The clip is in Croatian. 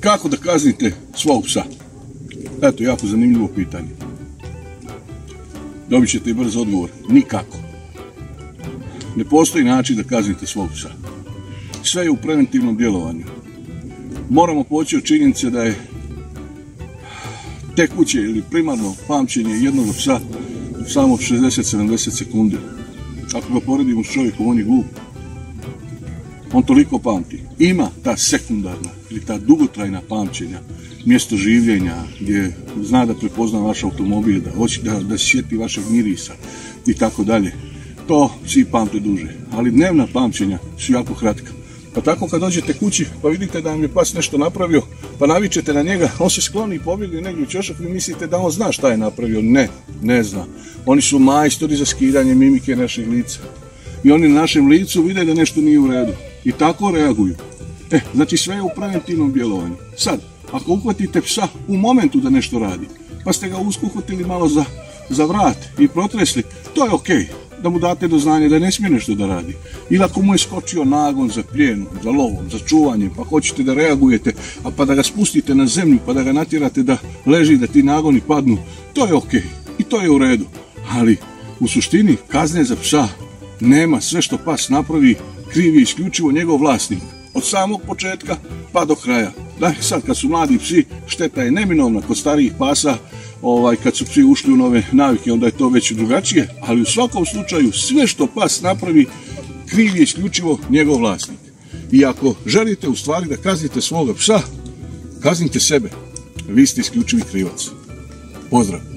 Kako da kaznite svog psa? Eto, jako zanimljivo pitanje. Dobit ćete i brz odgovor. Nikako. Ne postoji način da kaznite svog psa. Sve je u preventivnom djelovanju. Moramo poći od činjenice da je tekuće ili primarno pamćenje jednog psa samo 60-70 sekundi. Ako ga poredimo s čovjekom, on je glup. On toliko pamti. Ima ta sekundarna ili ta dugotrajna pamćenja, mjesto življenja, gdje zna da prepozna vaš automobil, da se sjeti vašeg mirisa i tako dalje. To svi pamte duže. Ali dnevna pamćenja su jako kratka. Pa tako kad dođete kući pa vidite da vam je pas nešto napravio, pa navičete na njega, on se skloni i pobjegne negdje u ćošak, vi mislite da on zna šta je napravio. Ne zna. Oni su majstori za skidanje mimike našeg lica. I oni na našem licu vide da nešto nije u redu. I tako reaguju. Znači sve je u preventivnom djelovanju. Sad, ako uhvatite psa u momentu da nešto radi, pa ste ga uhvatili malo za vrat i protresli, to je okej. Da mu date do znanja da ne smije nešto da radi. Ili ako mu je skočio nagon za plijenom, za lovom, za čuvanjem, pa hoćete da reagujete, pa da ga spustite na zemlju, pa da ga natjerate da leži, da ti nagoni padnu, to je okej. I to je u redu. Ali u suštini kazne za psa nema. Sve što pas napravi kriv je isključivo njegov vlasnik. Od samog početka pa do kraja. Da, sad kad su mladi psi, šteta je neminovna. Kod starijih pasa, kad su psi ušli u nove navike, onda je to već drugačije, ali u svakom slučaju sve što pas napravi kriv je isključivo njegov vlasnik. I ako želite u stvari da kaznite svoga psa, kaznite sebe. Vi ste isključivi krivac. Pozdrav!